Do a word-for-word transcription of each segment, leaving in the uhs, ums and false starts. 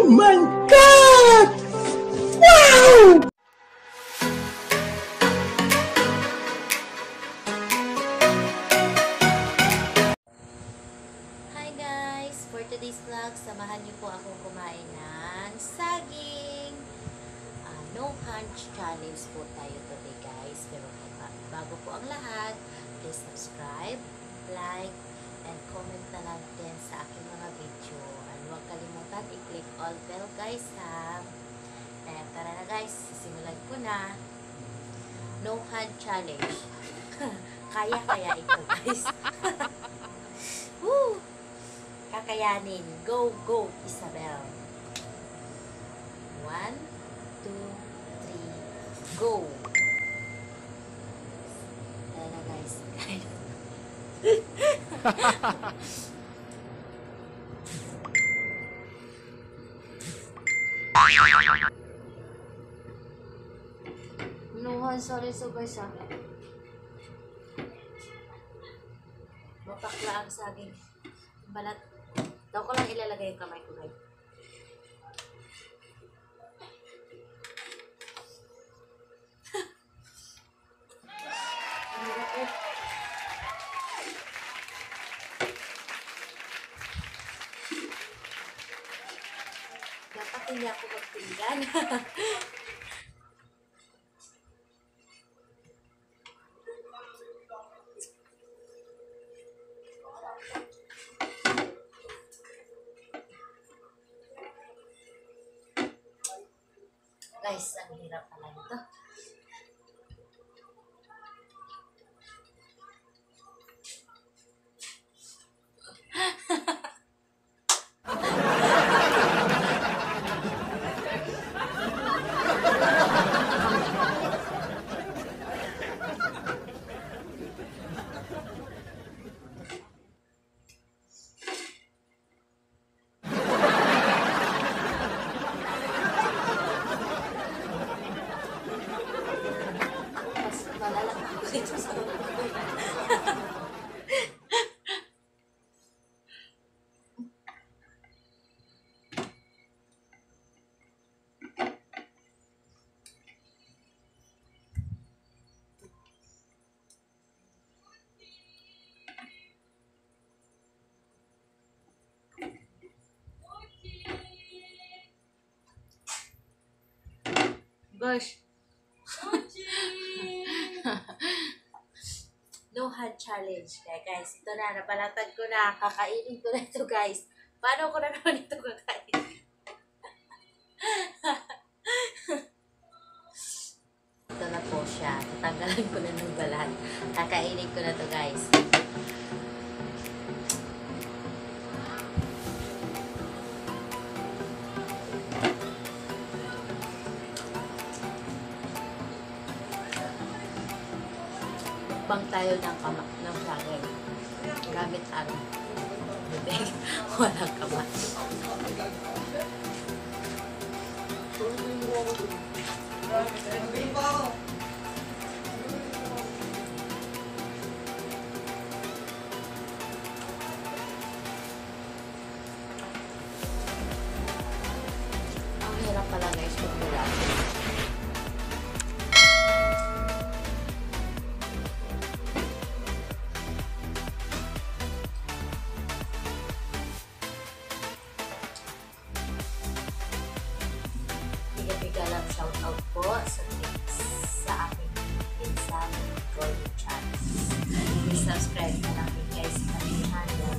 Oh my God! Wow! Hi guys! For today's vlog, samahan niyo po ako kumain ng saging. Uh, no hunch challenge po tayo today guys. Pero bago po ang lahat, please subscribe, like, and comment na lang din sa aking mga video. And huwag kalimutan i-click all bell guys ha. Eh, tara na guys, simulan ko na. No hand challenge. Kaya-kaya ito guys. Woo! Kakayanin. Go, go, Isabel. One, two, three, go. Tara na guys. No, sorry so guys ah. Mapakla ang saging. Balat. Daw ko lang ilalagay yung kamay ko guys. Dapat hindi ako magpinggan. Guys, ang hirap pala nito. Ito sa gosh. No hand challenge. Kaya guys, ito na, napalatag ko na, kakainin ko na ito guys. Paano ko na naman ito kakainin? Ito na po siya. Tatanggalan ko na ng balat. Kakainin ko na ito guys. Bang tayo ng kamak ng sagay. Gamit ang bibig. Walang kamak. Ang hirap pala guys magbulat. Biga lang shout out po sa sa aking pinsan Golden Chance. Please subscribe na lang guys sa aking handle.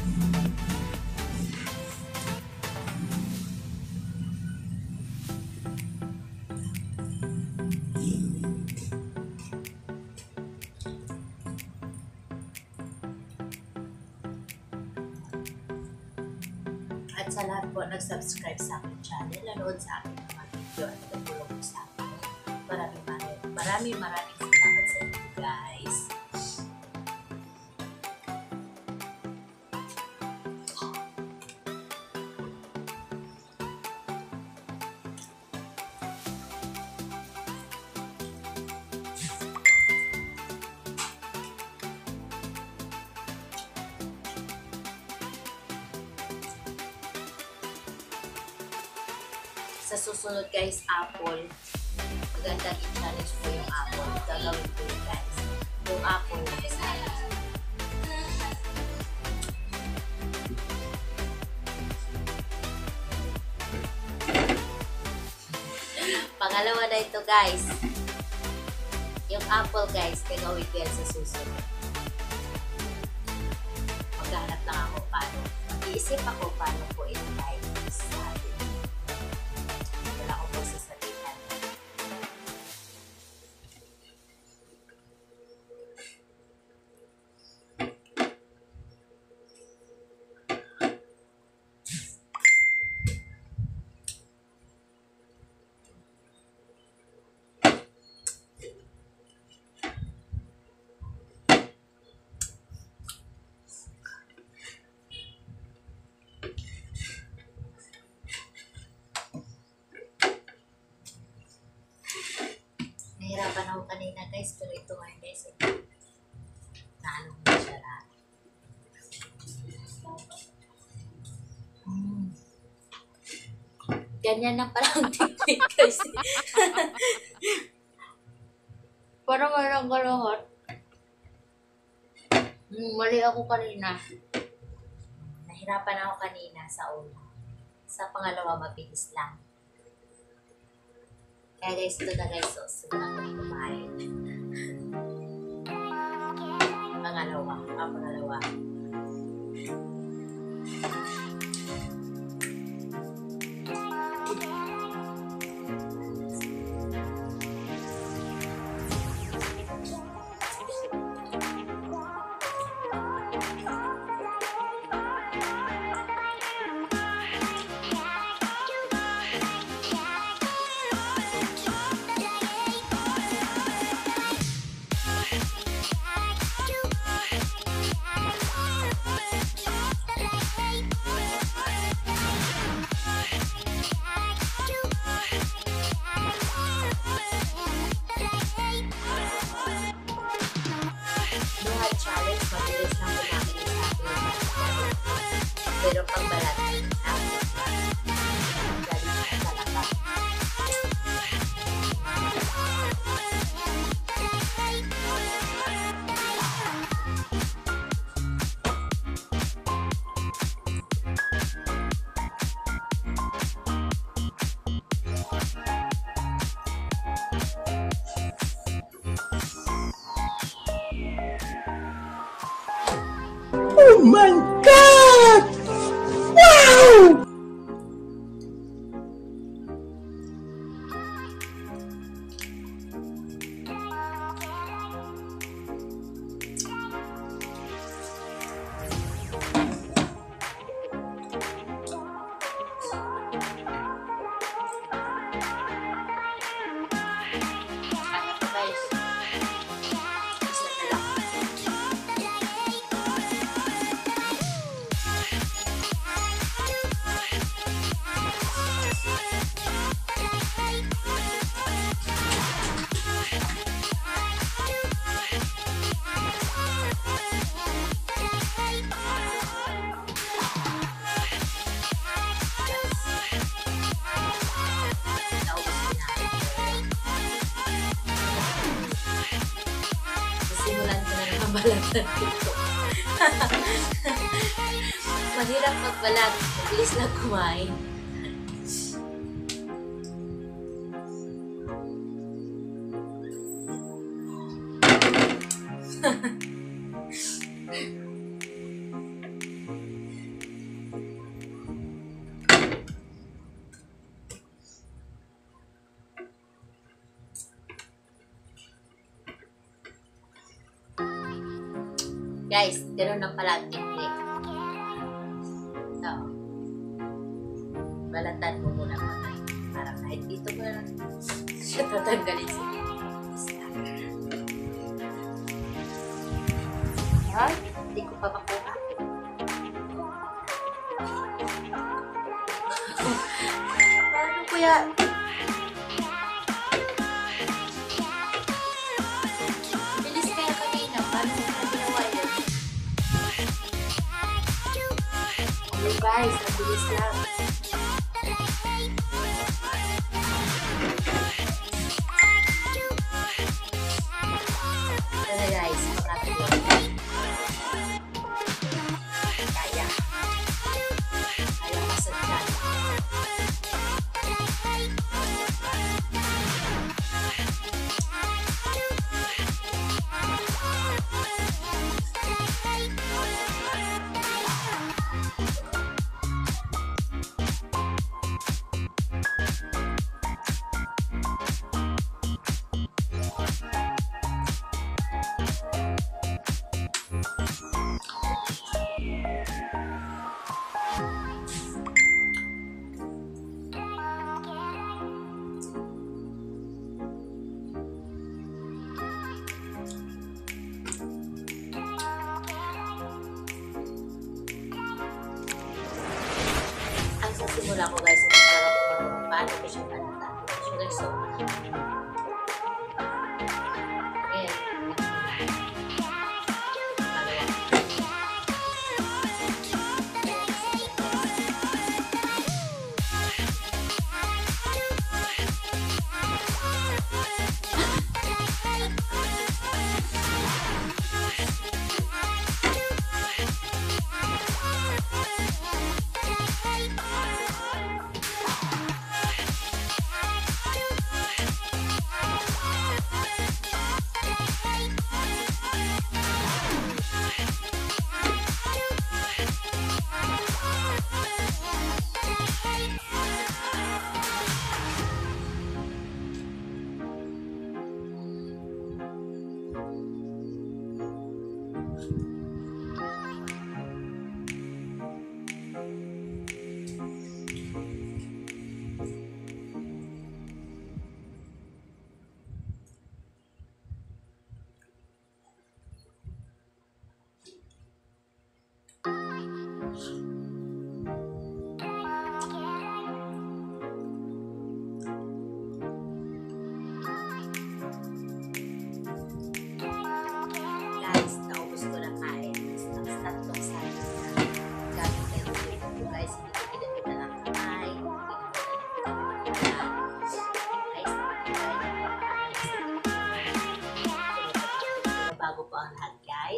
At sa lahat po nag-subscribe sa aking channel, nanood sa aking mga video at nagtulong po sa akin. Maraming maraming maraming maraming salamat sa inyo guys. Sa susunod guys, apple. Magandang i-challenge po yung apple. Gagawin ko yun guys. Yung apple na sana. Pangalawa na ito guys. Yung apple guys, gagawin ko yan sa susunod. Maghanap lang ako paano. Mag-iisip ako paano po i-try sa atin. Wala ko po sasabihan. Nahirapan ako kanina guys, pero ito nga guys, naano ko siya lahat. Mm. Ganyan na parang technique guys. Parang walang kalahot. Mm, mali ako kanina. Nahirapan ako kanina sa una. Sa pangalawa, mabilis lang. Kaya guys, ito na guys, so, sunod ako kumain. Pangalawa, ah, pangalawa. Challenge, mabilis lang kumain sa akin. Pero pag balat, ang galing talaga. Oh my God! Wow! Balatan dito. Mahirap magbalat. Mabilis lang kumain. Guys, gano'n lang pala ang technique. So, balatan mo muna pa. Para kahit dito mo na siya tatanggalin sa dito. Ay, hindi ko pa makuha. Paano kuya? Bilis kaya kanina. Paano mo na ginawa yun? Okay guys, mabilis lang.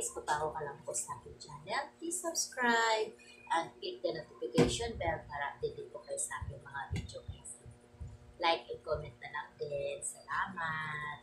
guys, kung bago ka lang po sa aking channel, please subscribe and click the notification bell para update din po kayo sa aking mga video guys. Like and comment na lang din. Salamat!